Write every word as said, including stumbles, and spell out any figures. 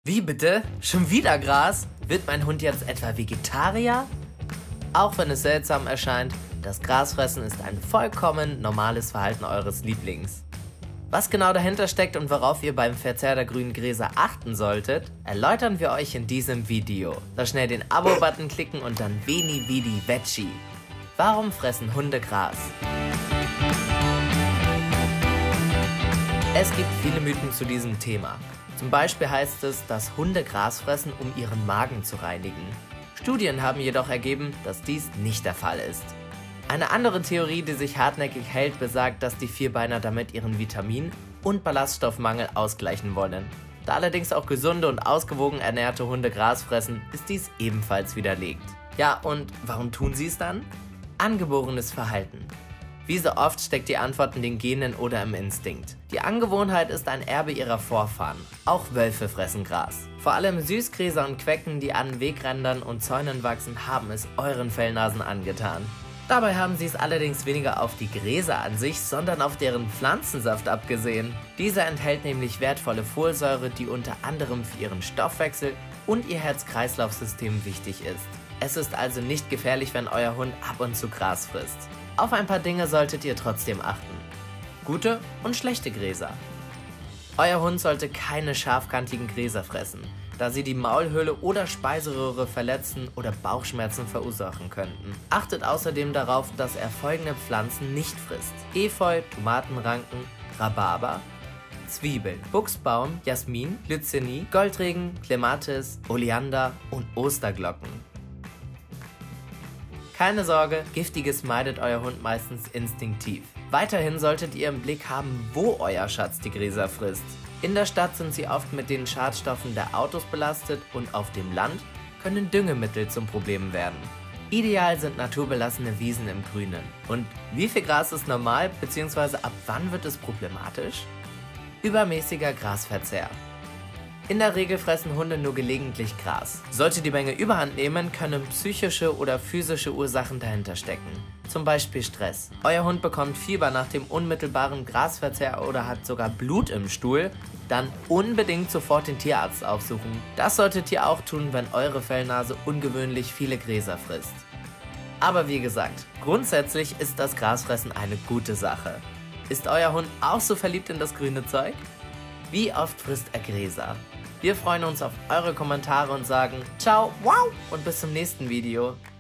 Wie bitte? Schon wieder Gras? Wird mein Hund jetzt etwa Vegetarier? Auch wenn es seltsam erscheint, das Grasfressen ist ein vollkommen normales Verhalten eures Lieblings. Was genau dahinter steckt und worauf ihr beim Verzehr der grünen Gräser achten solltet, erläutern wir euch in diesem Video. Da schnell den Abo-Button klicken und dann Veni Vidi Vici. Warum fressen Hunde Gras? Es gibt viele Mythen zu diesem Thema. Zum Beispiel heißt es, dass Hunde Gras fressen, um ihren Magen zu reinigen. Studien haben jedoch ergeben, dass dies nicht der Fall ist. Eine andere Theorie, die sich hartnäckig hält, besagt, dass die Vierbeiner damit ihren Vitamin- und Ballaststoffmangel ausgleichen wollen. Da allerdings auch gesunde und ausgewogen ernährte Hunde Gras fressen, ist dies ebenfalls widerlegt. Ja, und warum tun sie es dann? Angeborenes Verhalten. Wie so oft steckt die Antwort in den Genen oder im Instinkt. Die Angewohnheit ist ein Erbe ihrer Vorfahren. Auch Wölfe fressen Gras. Vor allem Süßgräser und Quecken, die an Wegrändern und Zäunen wachsen, haben es euren Fellnasen angetan. Dabei haben sie es allerdings weniger auf die Gräser an sich, sondern auf deren Pflanzensaft abgesehen. Dieser enthält nämlich wertvolle Folsäure, die unter anderem für ihren Stoffwechsel und ihr Herz-Kreislauf-System wichtig ist. Es ist also nicht gefährlich, wenn euer Hund ab und zu Gras frisst. Auf ein paar Dinge solltet ihr trotzdem achten. Gute und schlechte Gräser. Euer Hund sollte keine scharfkantigen Gräser fressen, da sie die Maulhöhle oder Speiseröhre verletzen oder Bauchschmerzen verursachen könnten. Achtet außerdem darauf, dass er folgende Pflanzen nicht frisst: Efeu, Tomatenranken, Rhabarber, Zwiebeln, Buchsbaum, Jasmin, Glycinie, Goldregen, Clematis, Oleander und Osterglocken. Keine Sorge, Giftiges meidet euer Hund meistens instinktiv. Weiterhin solltet ihr im Blick haben, wo euer Schatz die Gräser frisst. In der Stadt sind sie oft mit den Schadstoffen der Autos belastet und auf dem Land können Düngemittel zum Problem werden. Ideal sind naturbelassene Wiesen im Grünen. Und wie viel Gras ist normal bzw. ab wann wird es problematisch? Übermäßiger Grasverzehr. In der Regel fressen Hunde nur gelegentlich Gras. Sollte die Menge überhand nehmen, können psychische oder physische Ursachen dahinter stecken. Zum Beispiel Stress. Euer Hund bekommt Fieber nach dem unmittelbaren Grasverzehr oder hat sogar Blut im Stuhl, dann unbedingt sofort den Tierarzt aufsuchen. Das solltet ihr auch tun, wenn eure Fellnase ungewöhnlich viele Gräser frisst. Aber wie gesagt, grundsätzlich ist das Grasfressen eine gute Sache. Ist euer Hund auch so verliebt in das grüne Zeug? Wie oft frisst er Gräser? Wir freuen uns auf eure Kommentare und sagen ciao, wow und bis zum nächsten Video.